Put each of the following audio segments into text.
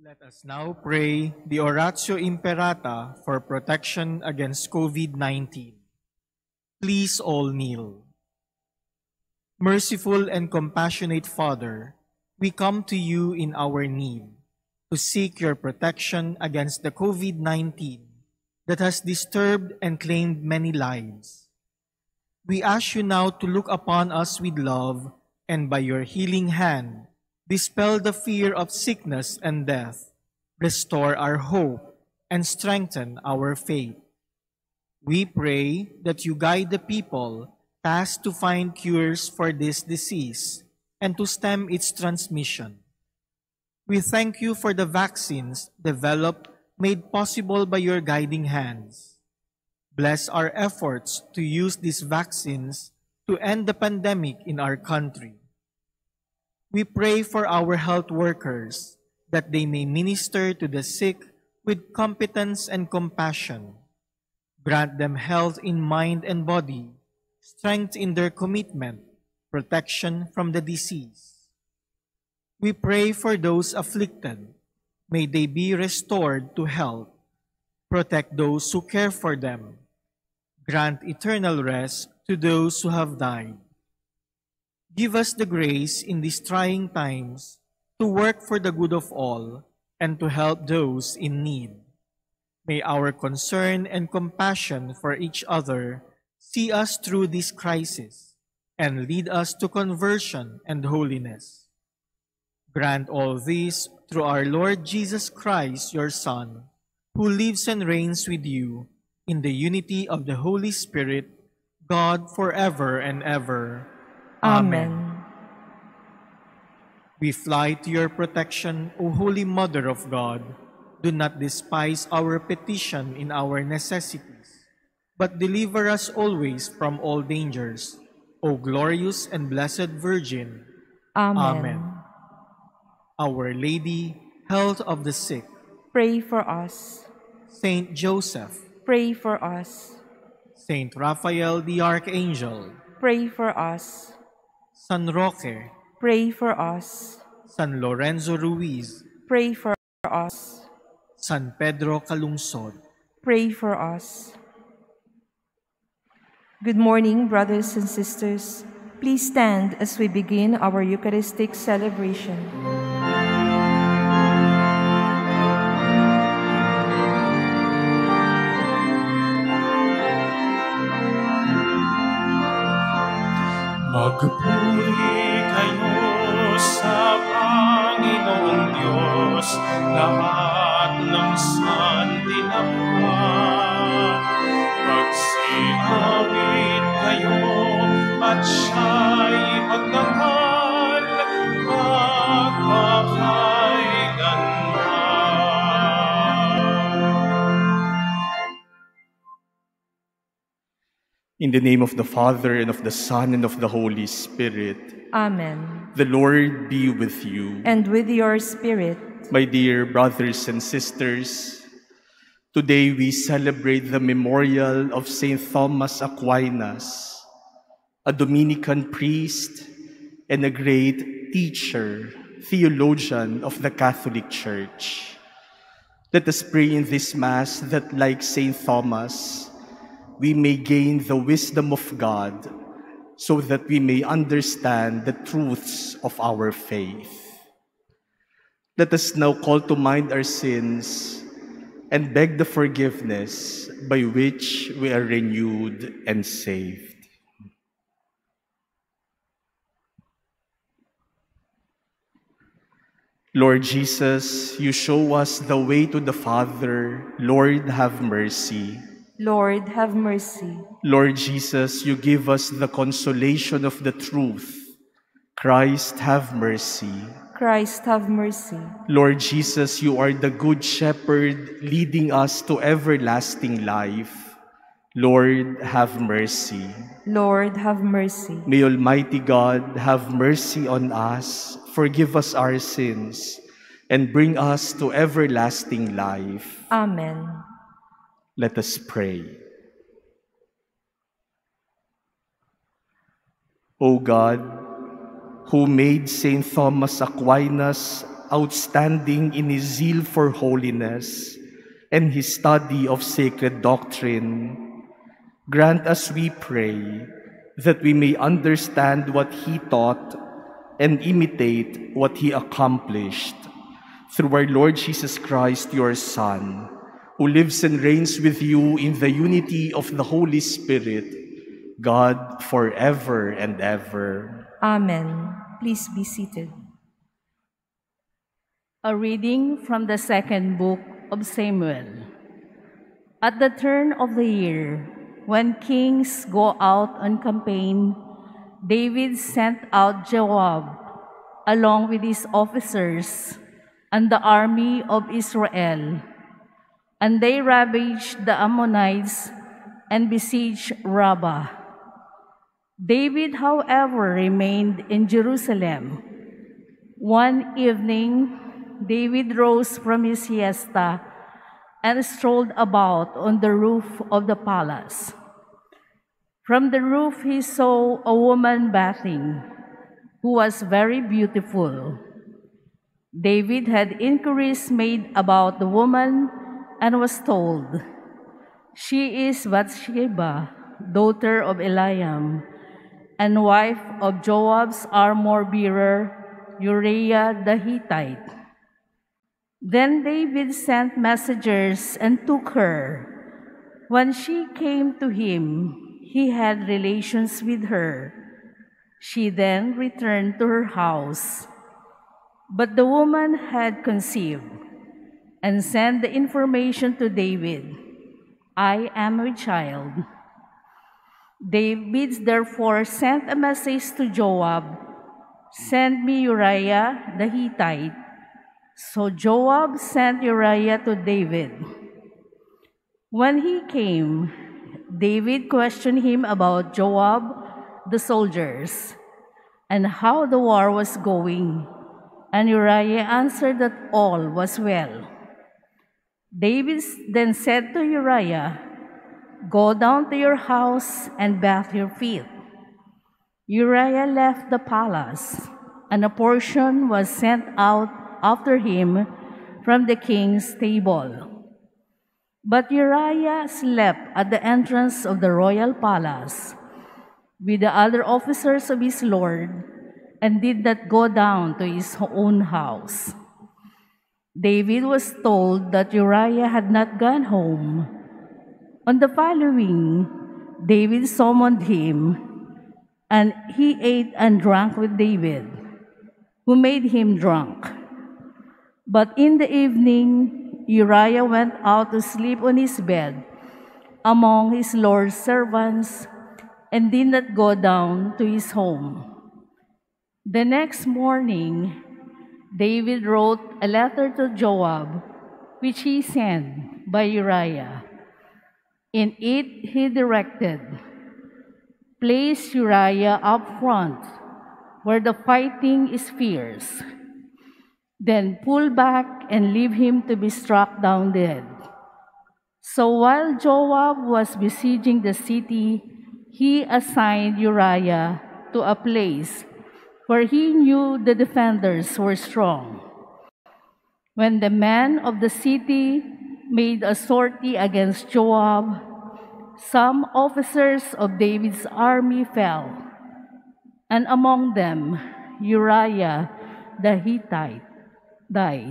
Let us now pray the Oratio Imperata for protection against COVID-19. Please all kneel. Merciful and compassionate Father, we come to you in our need to seek your protection against the COVID-19 that has disturbed and claimed many lives. We ask you now to look upon us with love and by your healing hand, dispel the fear of sickness and death, restore our hope, and strengthen our faith. We pray that you guide the people tasked to find cures for this disease and to stem its transmission. We thank you for the vaccines developed, made possible by your guiding hands. Bless our efforts to use these vaccines to end the pandemic in our country. We pray for our health workers that they may minister to the sick with competence and compassion. Grant them health in mind and body, strength in their commitment, protection from the disease. We pray for those afflicted. May they be restored to health. Protect those who care for them. Grant eternal rest to those who have died. Give us the grace in these trying times to work for the good of all and to help those in need. May our concern and compassion for each other see us through this crisis and lead us to conversion and holiness. Grant all this through our Lord Jesus Christ, your Son, who lives and reigns with you in the unity of the Holy Spirit, God forever and ever. Amen. We fly to your protection, O Holy Mother of God. Do not despise our petition in our necessities, but deliver us always from all dangers, O glorious and blessed Virgin. Amen. Amen. Our Lady, health of the sick, Pray for us. Saint Joseph, Pray for us. Saint Raphael the Archangel, Pray for us. San Roque, Pray for us. San Lorenzo Ruiz, Pray for us. San Pedro Calungsod. Pray for us. Good morning, brothers and sisters. Please stand as we begin our Eucharistic celebration. Magpuri kayo sa Panginoong Diyos, lahat ng santinapwa. Magsiawit kayo at siya'y magdangal magpakailanman. In the name of the Father, and of the Son, and of the Holy Spirit. Amen. The Lord be with you. And with your spirit. My dear brothers and sisters, today we celebrate the memorial of Saint Thomas Aquinas, a Dominican priest and a great teacher, theologian of the Catholic Church. Let us pray in this Mass that, like Saint Thomas, we may gain the wisdom of God so that we may understand the truths of our faith. Let us now call to mind our sins and beg the forgiveness by which we are renewed and saved. Lord Jesus, you show us the way to the Father. Lord, have mercy. Lord, have mercy. Lord Jesus, you give us the consolation of the truth. Christ, have mercy. Christ, have mercy. Lord Jesus, you are the Good Shepherd leading us to everlasting life. Lord, have mercy. Lord, have mercy. May Almighty God have mercy on us, forgive us our sins, and bring us to everlasting life. Amen. Let us pray. O God, who made Saint Thomas Aquinas outstanding in his zeal for holiness and his study of sacred doctrine. Grant us, we pray, that we may understand what he taught and imitate what he accomplished. Through our Lord Jesus Christ, your Son, who lives and reigns with you in the unity of the Holy Spirit, God, forever and ever. Amen. Please be seated. A reading from the second book of Samuel. At the turn of the year, when kings go out on campaign, David sent out Joab along with his officers and the army of Israel, and they ravaged the Ammonites and besieged Rabbah. David, however, remained in Jerusalem. One evening, David rose from his siesta and strolled about on the roof of the palace. From the roof he saw a woman bathing, who was very beautiful. David had inquiries made about the woman and was told, "She is Bathsheba, daughter of Eliam, and wife of Joab's armor-bearer, Uriah the Hittite." Then David sent messengers and took her. When she came to him, he had relations with her. She then returned to her house. But the woman had conceived and sent the information to David, "I am with child." David therefore sent a message to Joab, "Send me Uriah the Hittite." So Joab sent Uriah to David. When he came, David questioned him about Joab, the soldiers, and how the war was going, and Uriah answered that all was well. David then said to Uriah, "Go down to your house and bath your feet." Uriah left the palace, and a portion was sent out after him from the king's table. But Uriah slept at the entrance of the royal palace with the other officers of his lord and did not go down to his own house. David was told that Uriah had not gone home. On the following, David summoned him, and he ate and drank with David, who made him drunk. But in the evening, Uriah went out to sleep on his bed among his lord's servants and did not go down to his home. The next morning, David wrote a letter to Joab, which he sent by Uriah. In it, he directed, "Place Uriah up front, where the fighting is fierce. Then pull back and leave him to be struck down dead." So while Joab was besieging the city, he assigned Uriah to a place where he knew the defenders were strong. When the men of the city made a sortie against Joab, some officers of David's army fell, and among them Uriah the Hittite died.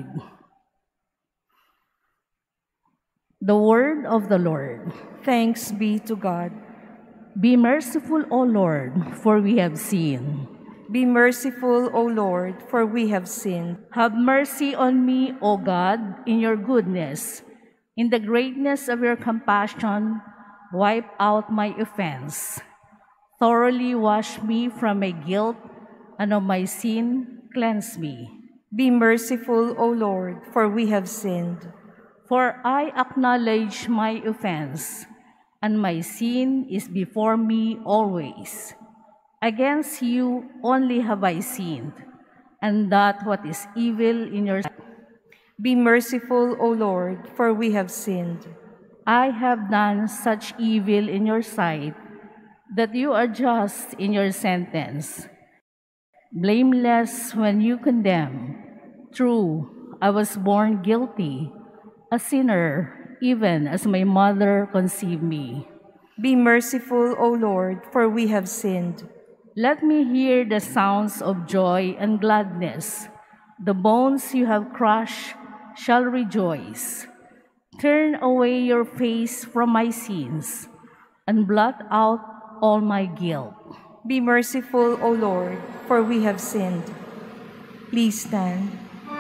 The word of the Lord. Thanks be to God. Be merciful, O Lord, for we have sinned. Be merciful, O Lord, for we have sinned. Have mercy on me, O God, in your goodness. In the greatness of your compassion, wipe out my offense. Thoroughly wash me from my guilt, and of my sin cleanse me. Be merciful, O Lord, for we have sinned. For I acknowledge my offense, and my sin is before me always. Against you only have I sinned, and that what is evil in your sight. Be merciful, O Lord, for we have sinned. I have done such evil in your sight that you are just in your sentence, blameless when you condemn, True, I was born guilty, a sinner, even as my mother conceived me. Be merciful, O Lord, for we have sinned. Let me hear the sounds of joy and gladness. The bones you have crushed shall rejoice. Turn away your face from my sins and blot out all my guilt. Be merciful, O Lord, for we have sinned. Please stand.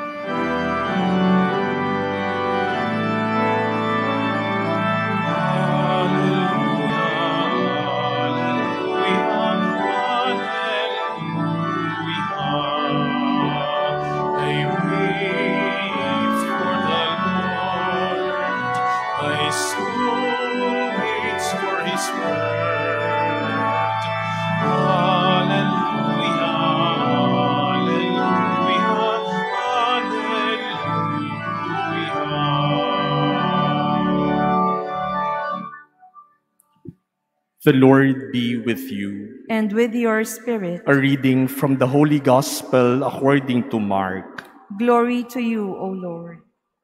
The Lord be with you. And with your spirit. A reading from the Holy Gospel according to Mark. Glory to you, O Lord.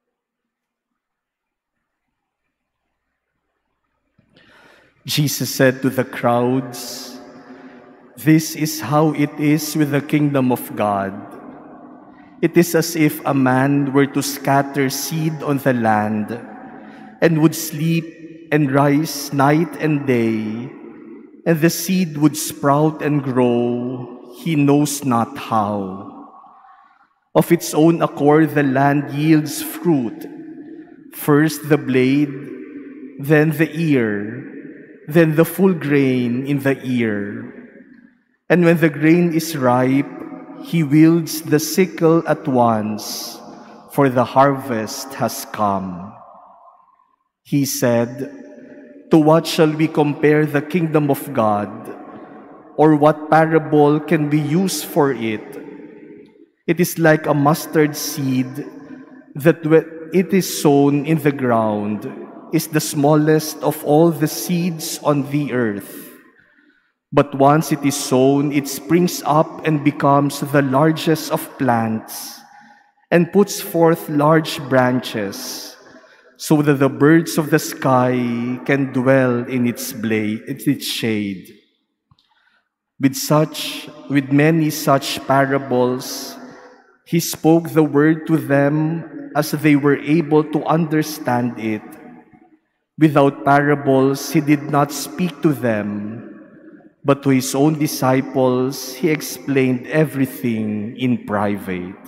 Jesus said to the crowds, "This is how it is with the kingdom of God. It is as if a man were to scatter seed on the land and would sleep and rise night and day, and the seed would sprout and grow, he knows not how. Of its own accord the land yields fruit, first the blade, then the ear, then the full grain in the ear. And when the grain is ripe, he wields the sickle at once, for the harvest has come." He said, "To what shall we compare the kingdom of God? Or what parable can be used for it? It is like a mustard seed that when it is sown in the ground is the smallest of all the seeds on the earth. But once it is sown, it springs up and becomes the largest of plants and puts forth large branches, so that the birds of the sky can dwell in its shade." With many such parables, he spoke the word to them as they were able to understand it. Without parables, he did not speak to them, but to his own disciples, he explained everything in private.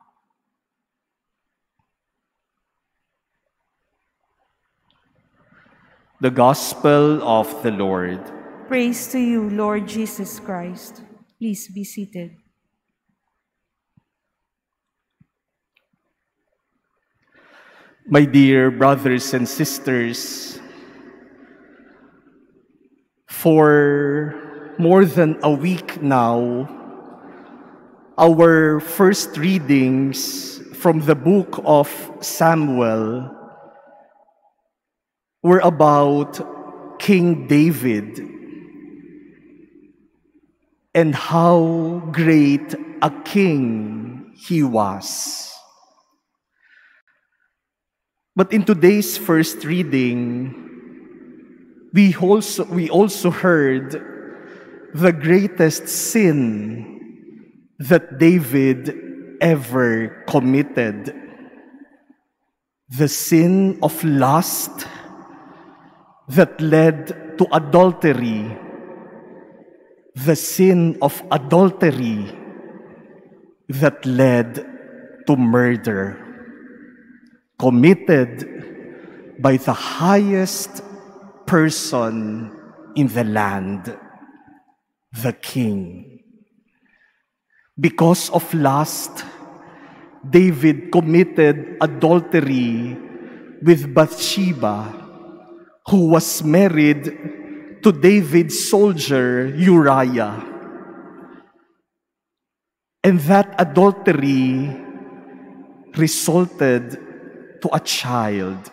The Gospel of the Lord. Praise to you, Lord Jesus Christ. Please be seated. My dear brothers and sisters, for more than a week now, our first readings from the book of Samuel were about King David and how great a king he was. But in today's first reading, we also heard the greatest sin that David ever committed, the sin of lust that led to adultery, the sin of adultery that led to murder, committed by the highest person in the land, the king. Because of lust, David committed adultery with Bathsheba, who was married to David's soldier Uriah. And that adultery resulted to a child.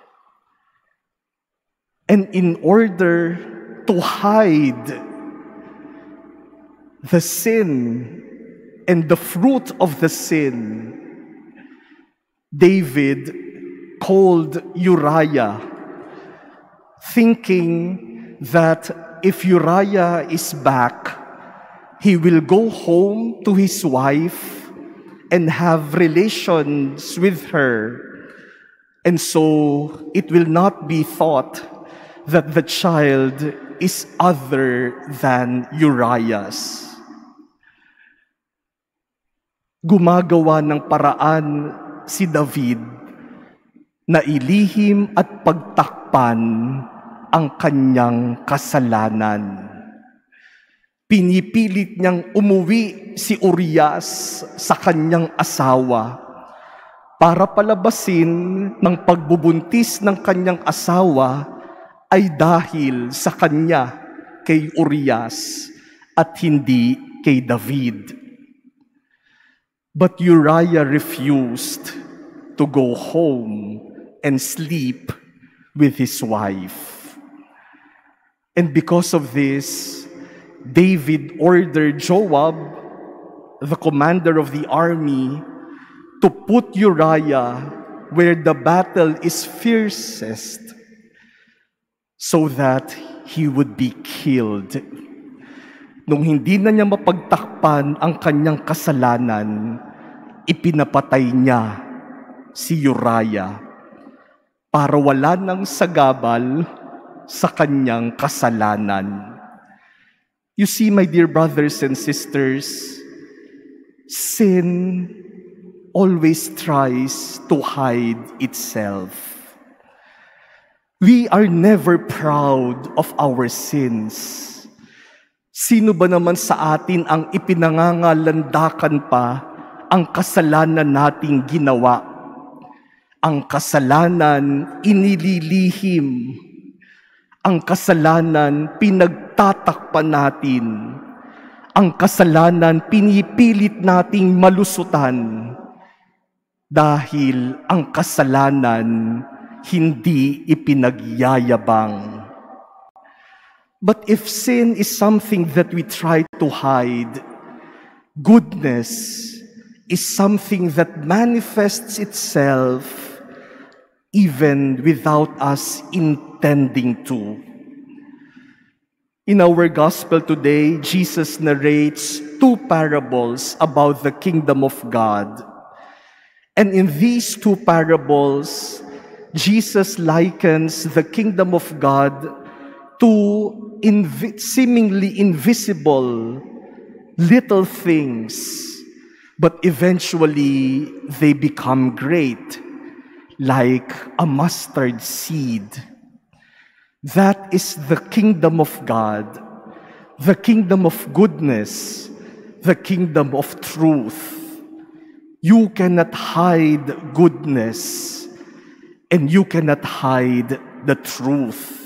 And in order to hide the sin and the fruit of the sin, David called Uriah, thinking that if Uriah is back, he will go home to his wife and have relations with her. And so it will not be thought that the child is other than Uriah's. Gumagawa ng paraan si David na ilihim at pagtakpan ang kanyang kasalanan. Pinipilit niyang umuwi si Urias sa kanyang asawa para palabasin ng pagbubuntis ng kanyang asawa ay dahil sa kanya kay Urias at hindi kay David. But Uriah refused to go home and sleep with his wife. And because of this, David ordered Joab, the commander of the army, to put Uriah where the battle is fiercest so that he would be killed. Nung hindi na niya mapagtakpan ang kanyang kasalanan, ipinapatay niya si Uriah para wala nang sagabal sa kanyang kasalanan. You see, my dear brothers and sisters, sin always tries to hide itself. We are never proud of our sins. Sino ba naman sa atin ang ipinangangalandakan pa ang kasalanan nating ginawa? Ang kasalanan inililihim. Ang kasalanan pinagtatakpan natin. Ang kasalanan pinipilit nating malusutan. Dahil ang kasalanan hindi ipinagyayabang. But if sin is something that we try to hide, goodness is something that manifests itself even without us intending to. In our gospel today, Jesus narrates two parables about the kingdom of God. And in these two parables, Jesus likens the kingdom of God to seemingly invisible little things, but eventually they become great, like a mustard seed. That is the kingdom of God, the kingdom of goodness, the kingdom of truth. You cannot hide goodness, and you cannot hide the truth.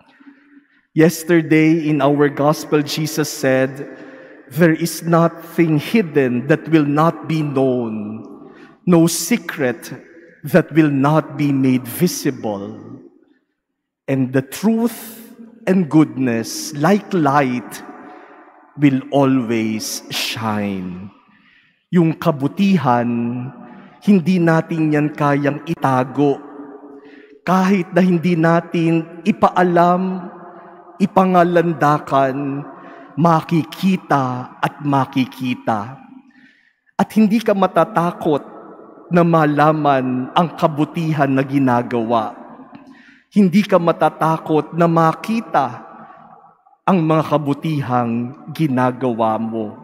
Yesterday in our gospel, Jesus said, "There is nothing hidden that will not be known, no secret that will not be made visible." And the truth and goodness, like light, will always shine. Yung kabutihan, hindi natin yan kayang itago. Kahit na hindi natin ipaalam, ipangalandakan, makikita at makikita. At hindi ka matatakot na malaman ang kabutihan na ginagawa. Hindi ka matatakot na makita ang mga kabutihang ginagawa mo.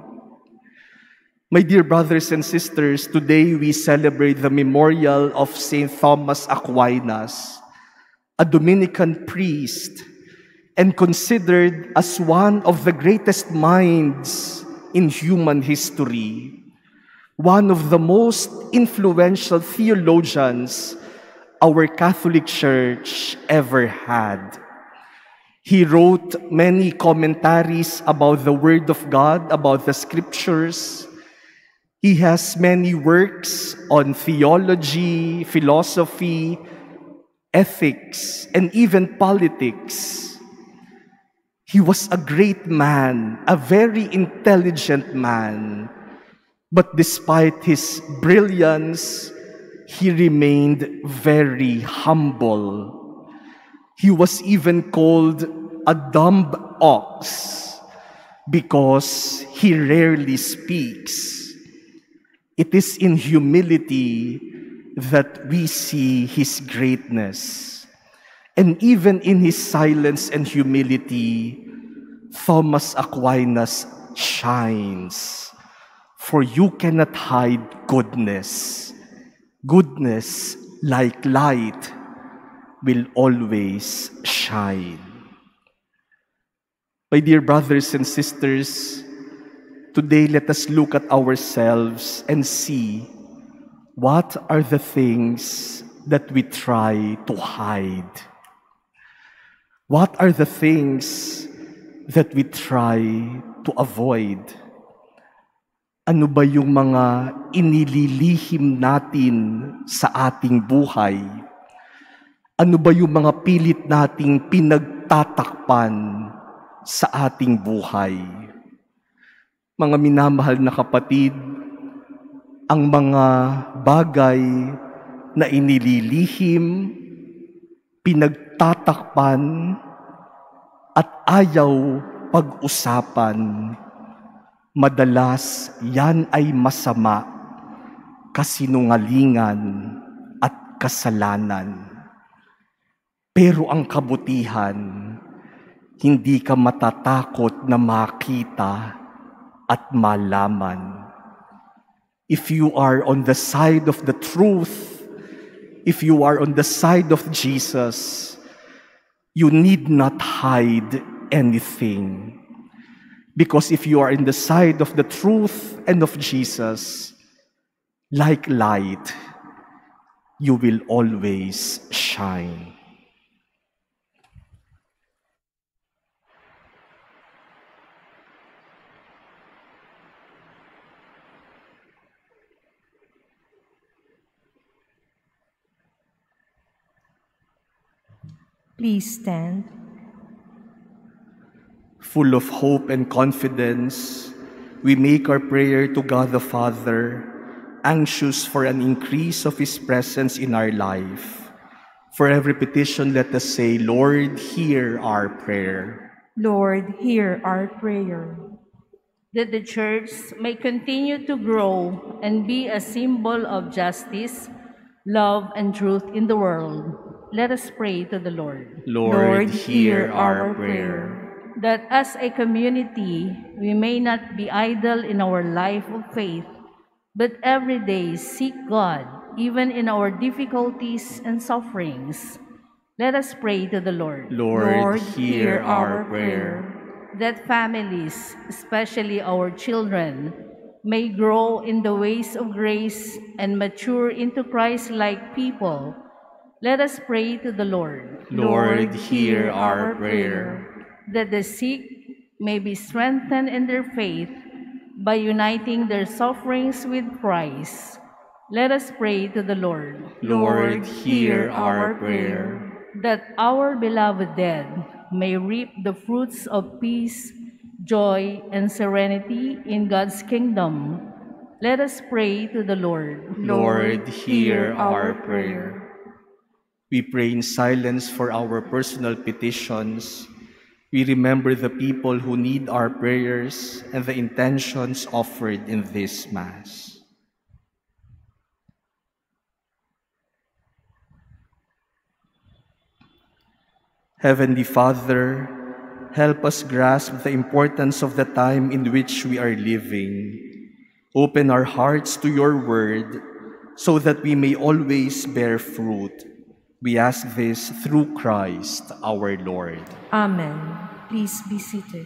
My dear brothers and sisters, today we celebrate the memorial of Saint Thomas Aquinas, a Dominican priest, and considered as one of the greatest minds in human history, one of the most influential theologians our Catholic Church ever had. He wrote many commentaries about the Word of God, about the Scriptures. He has many works on theology, philosophy, ethics, and even politics. He was a great man, a very intelligent man. But despite his brilliance, he remained very humble. He was even called a dumb ox because he rarely speaks. It is in humility that we see his greatness. And even in his silence and humility, Thomas Aquinas shines. For you cannot hide goodness. Goodness, like light, will always shine. My dear brothers and sisters, today let us look at ourselves and see what are the things that we try to hide. What are the things that we try to avoid? Ano ba yung mga inililihim natin sa ating buhay? Ano ba yung mga pilit nating pinagtatakpan sa ating buhay? Mga minamahal na kapatid, ang mga bagay na inililihim, pinagtatakpan, at ayaw pag-usapan, madalas yan ay masama, kasinungalingan at kasalanan. Pero ang kabutihan, hindi ka matatakot na makita at malaman. If you are on the side of the truth, if you are on the side of Jesus, you need not hide anything. Because if you are in the side of the truth and of Jesus, like light, you will always shine. Please stand. Full of hope and confidence, we make our prayer to God the Father, anxious for an increase of His presence in our life. For every petition, let us say, Lord, hear our prayer. Lord, hear our prayer. That the Church may continue to grow and be a symbol of justice, love, and truth in the world. Let us pray to the Lord. Lord, hear our prayer. That as a community, we may not be idle in our life of faith, but every day seek God, even in our difficulties and sufferings. Let us pray to the Lord. Lord, hear our prayer. That families, especially our children, may grow in the ways of grace and mature into Christ-like people. Let us pray to the Lord. Lord, hear our prayer. That the sick may be strengthened in their faith by uniting their sufferings with Christ. Let us pray to the Lord. Lord, hear our prayer. That our beloved dead may reap the fruits of peace, joy, and serenity in God's kingdom. Let us pray to the Lord. Lord, hear our prayer. We pray in silence for our personal petitions. We remember the people who need our prayers and the intentions offered in this Mass. Heavenly Father, help us grasp the importance of the time in which we are living. Open our hearts to your word so that we may always bear fruit. We ask this through Christ our Lord. Amen. Please be seated.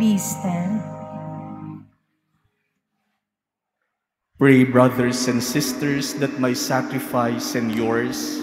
Please stand. Pray, brothers and sisters, that my sacrifice and yours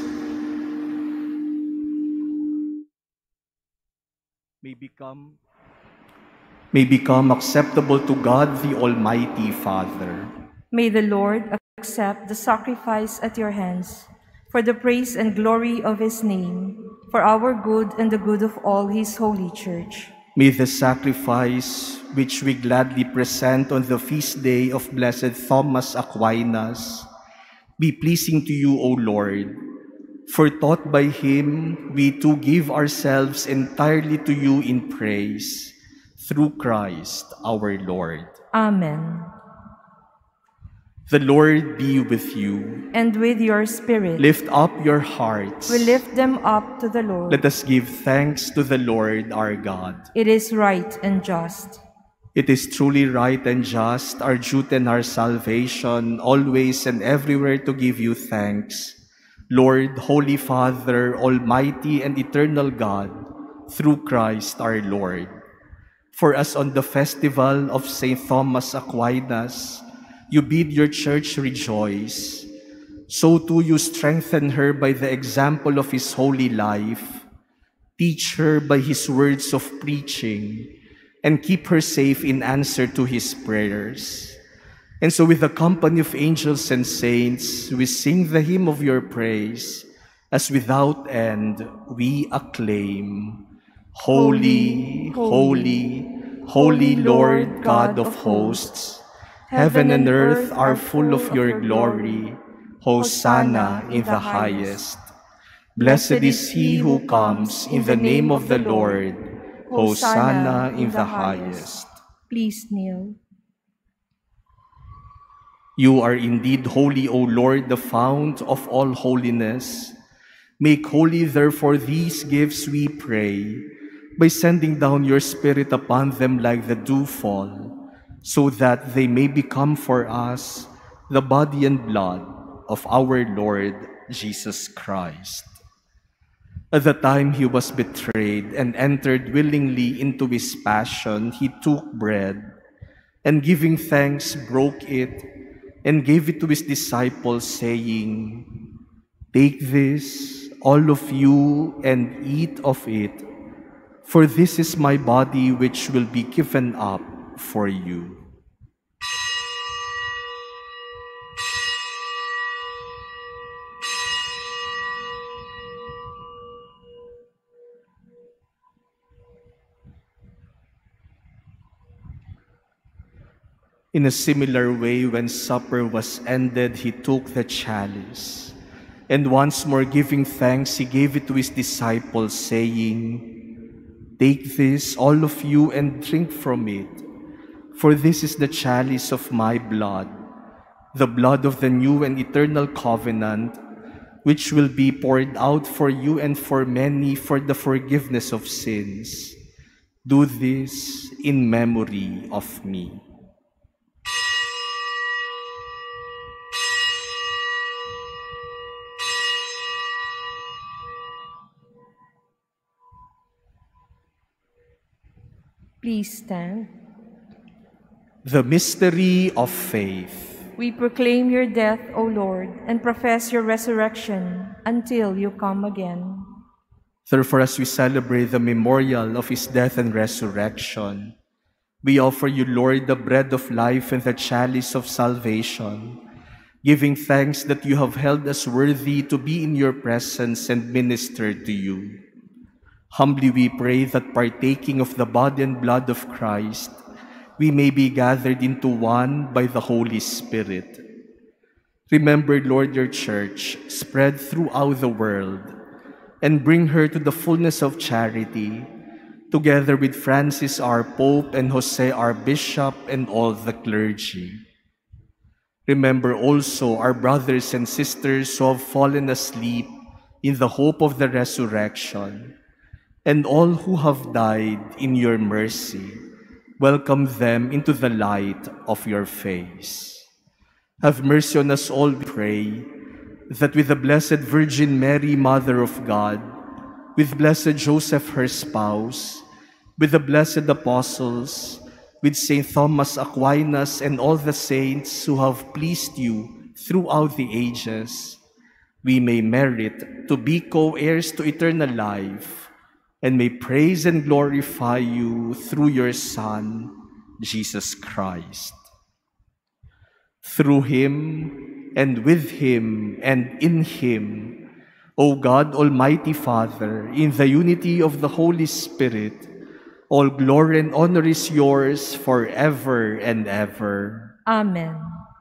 may become acceptable to God, the Almighty Father. May the Lord accept the sacrifice at your hands for the praise and glory of his name, for our good and the good of all his holy church. May the sacrifice which we gladly present on the feast day of Blessed Thomas Aquinas be pleasing to you, O Lord. For taught by him, we too give ourselves entirely to you in praise, through Christ our Lord. Amen. The Lord be with you. And with your spirit. Lift up your hearts. We lift them up to the Lord. Let us give thanks to the Lord our God. It is right and just. It is truly right and just, our duty and our salvation, always and everywhere to give you thanks, Lord, Holy Father, Almighty and eternal God, through Christ our Lord. For as on the festival of St. Thomas Aquinas, you bid your church rejoice, so too you strengthen her by the example of his holy life, teach her by his words of preaching, and keep her safe in answer to his prayers. And so with the company of angels and saints, we sing the hymn of your praise, as without end we acclaim, Holy, holy, holy Lord God of hosts, heaven and earth are full of your glory. Hosanna in the highest. Blessed is he who comes in the name of the Lord. Hosanna in the highest. Please kneel. You are indeed holy, O Lord, the fount of all holiness. Make holy, therefore, these gifts, we pray, by sending down your Spirit upon them like the dewfall, so that they may become for us the body and blood of our Lord Jesus Christ. At the time he was betrayed and entered willingly into his passion, he took bread, and giving thanks, broke it, and gave it to his disciples, saying, "Take this, all of you, and eat of it, for this is my body which will be given up for you." In a similar way, when supper was ended, he took the chalice, and once more giving thanks, he gave it to his disciples, saying, "Take this, all of you, and drink from it, for this is the chalice of my blood, the blood of the new and eternal covenant, which will be poured out for you and for many for the forgiveness of sins. Do this in memory of me." Please stand. The mystery of faith. We proclaim your death, O Lord, and profess your resurrection until you come again. Therefore, as we celebrate the memorial of his death and resurrection, we offer you, Lord, the bread of life and the chalice of salvation, giving thanks that you have held us worthy to be in your presence and minister to you. Humbly we pray that partaking of the body and blood of Christ, we may be gathered into one by the Holy Spirit. Remember, Lord, your church spread throughout the world, and bring her to the fullness of charity, together with Francis our Pope and Jose our Bishop and all the clergy. Remember also our brothers and sisters who have fallen asleep in the hope of the resurrection, and all who have died in your mercy. Welcome them into the light of your face. Have mercy on us all, we pray, that with the Blessed Virgin Mary, Mother of God, with Blessed Joseph, her spouse, with the blessed apostles, with Saint Thomas Aquinas and all the saints who have pleased you throughout the ages, we may merit to be co-heirs to eternal life and may praise and glorify you through your Son, Jesus Christ. Through him and with him and in him, O God, Almighty Father, in the unity of the Holy Spirit, all glory and honor is yours forever and ever. Amen.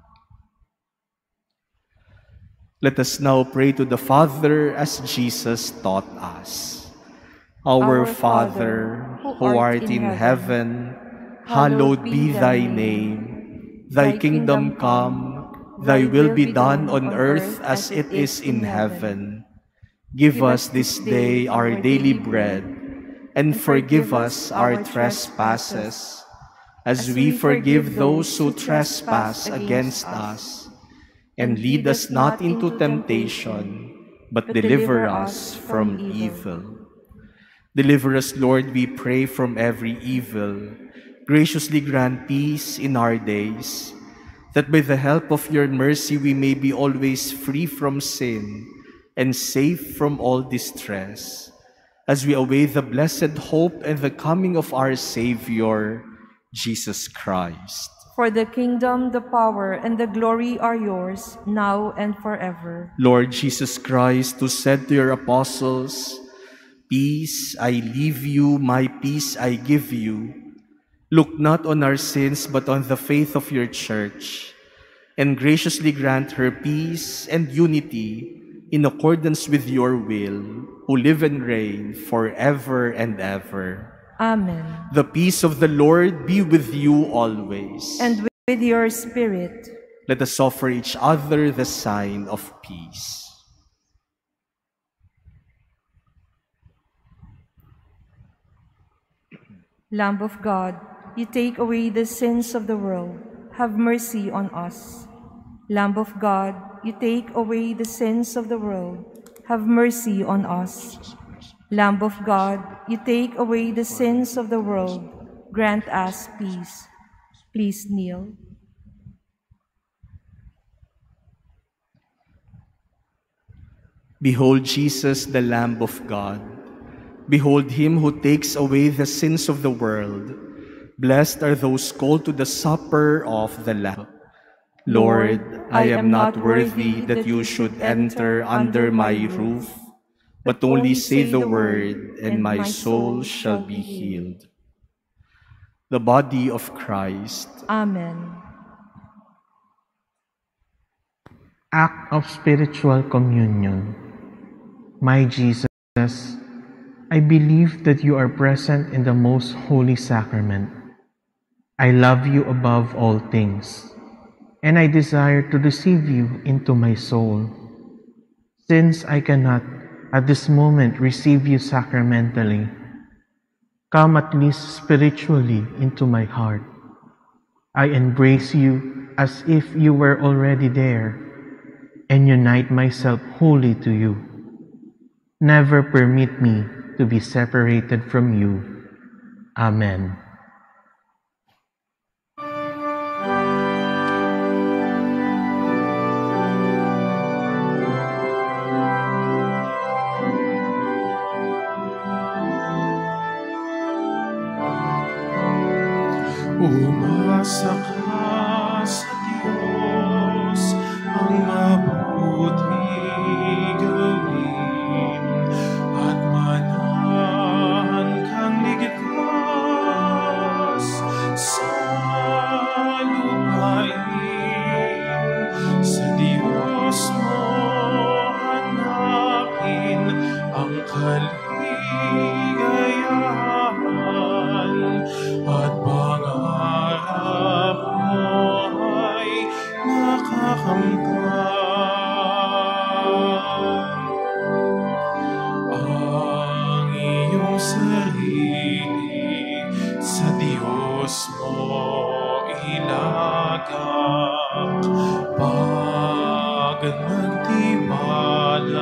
Let us now pray to the Father as Jesus taught us. Our Father, who art in heaven, hallowed be thy name. Thy kingdom come, thy will be done on earth as it is in heaven. Give us this day our daily bread, and forgive us our trespasses, as we forgive those who trespass against us. And lead us not into temptation, but deliver us from evil. Deliver us, Lord, we pray, from every evil. Graciously grant peace in our days, that by the help of your mercy we may be always free from sin and safe from all distress, as we await the blessed hope and the coming of our Savior, Jesus Christ. For the kingdom, the power, and the glory are yours, now and forever. Lord Jesus Christ, who said to your apostles, "Peace I leave you, my peace I give you," look not on our sins, but on the faith of your church, and graciously grant her peace and unity in accordance with your will, who live and reign forever and ever. Amen. The peace of the Lord be with you always. And with your spirit. Let us offer each other the sign of peace. Lamb of God, you take away the sins of the world. Have mercy on us. Lamb of God, you take away the sins of the world. Have mercy on us. Lamb of God, you take away the sins of the world. Grant us peace. Please kneel. Behold Jesus, the Lamb of God. Behold him who takes away the sins of the world. Blessed are those called to the supper of the Lamb. Lord, I am not worthy that you should enter under my roof, but only say the word, and my soul shall be healed. The body of Christ. Amen. Act of spiritual communion. My Jesus, I believe that you are present in the most holy sacrament. I love you above all things, and I desire to receive you into my soul. Since I cannot at this moment receive you sacramentally, come at least spiritually into my heart. I embrace you as if you were already there, and unite myself wholly to you. Never permit me to be separated from you. Amen. Umasa ka sa Diyos, ang mabuti gawin, at manahan kang ligtas sa lupain. Sa Diyos mo hanapin ang kaligayahan, at pangarap mo ay makakamtan. Ang iyong sarili sa Diyos mo ilagak. Pag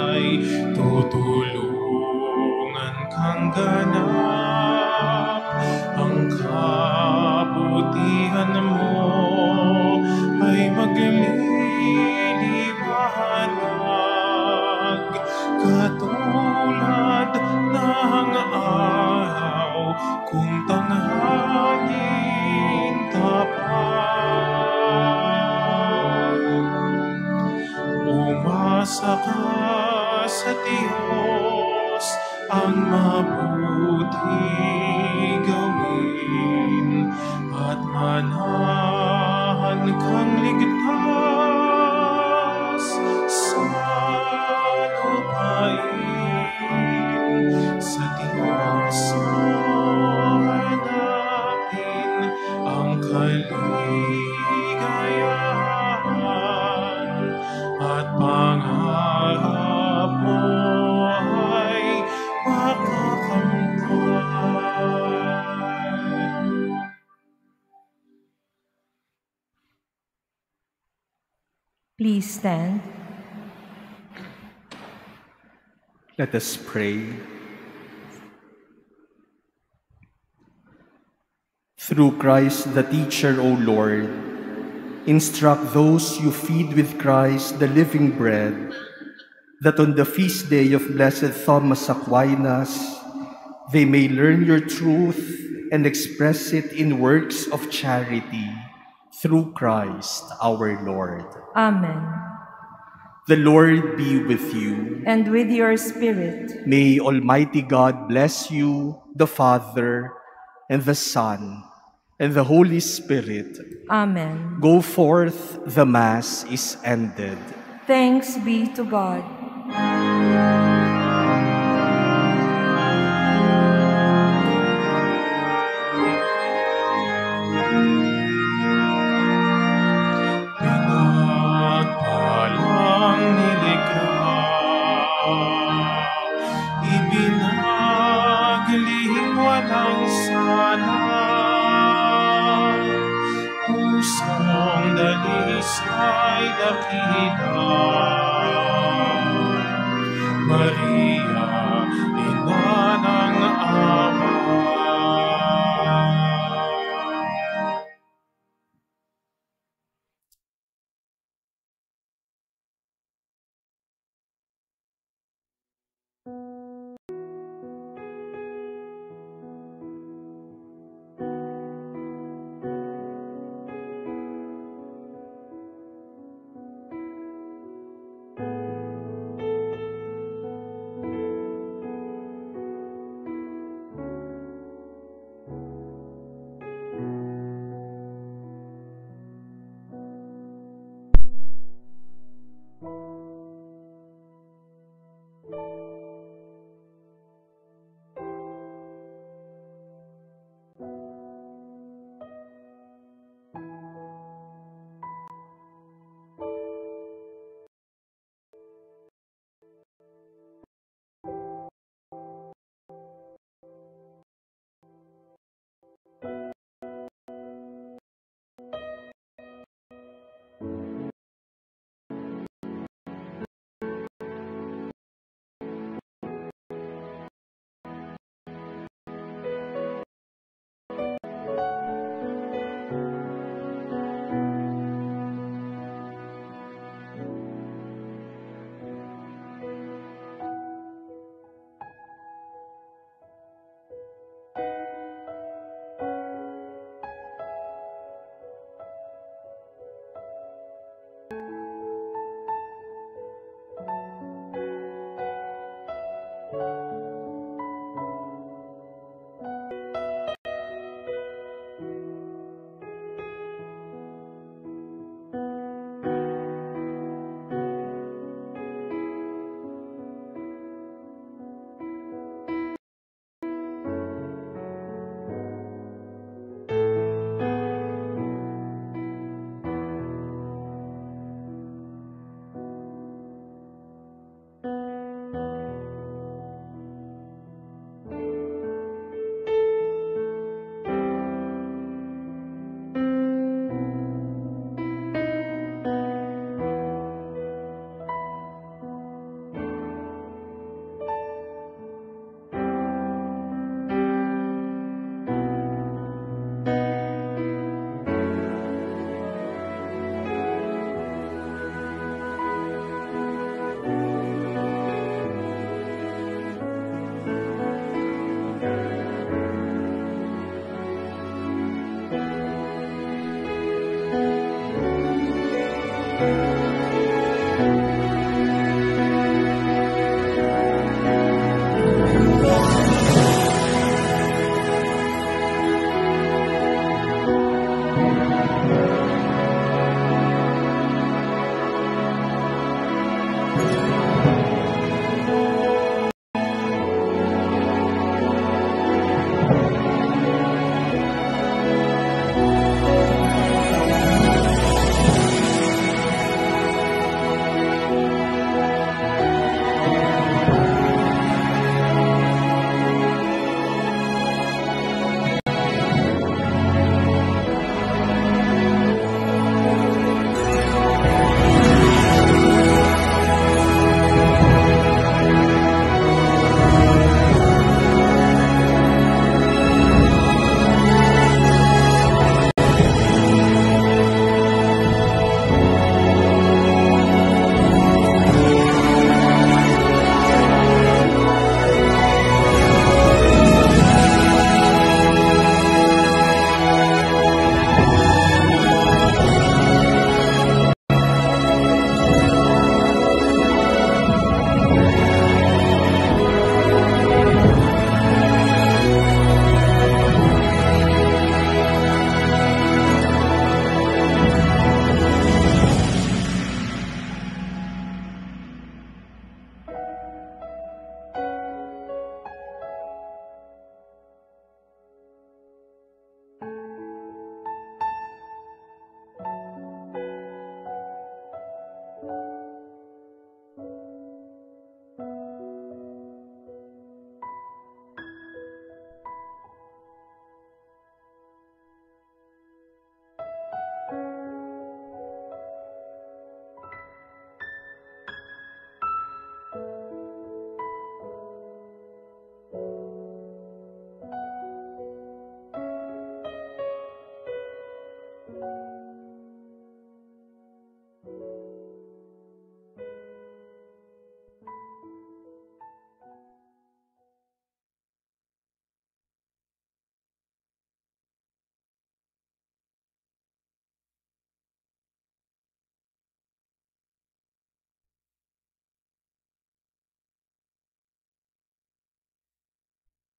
nagtiwalay, tutulungan kang ganap. ka sa Diyos ang mabuti gawin at manahan kang ligtas sa lupain. Sa Diyos mo hanapin ang kaligayahan at pangarap mo ay makakamtan. Please stand. Let us pray. Through Christ the teacher, O Lord, instruct those you feed with Christ, the living bread, that on the feast day of Blessed Thomas Aquinas, they may learn your truth and express it in works of charity, through Christ our Lord. Amen. The Lord be with you. And with your spirit. May Almighty God bless you, the Father, and the Son, and the Holy Spirit. Amen. Go forth, the Mass is ended. Thanks be to God. Pinagpalang nilikha, ibinagling walang sana, pusong dalisay dakila. Maria